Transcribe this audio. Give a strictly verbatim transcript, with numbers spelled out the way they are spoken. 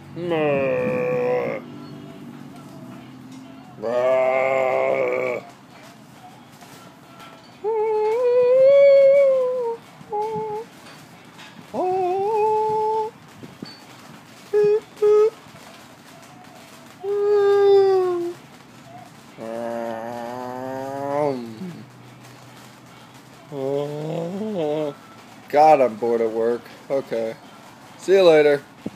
Uh, uh. Oh. Boop, boop. Um. Oh. God, I'm bored at work. Okay. See you later.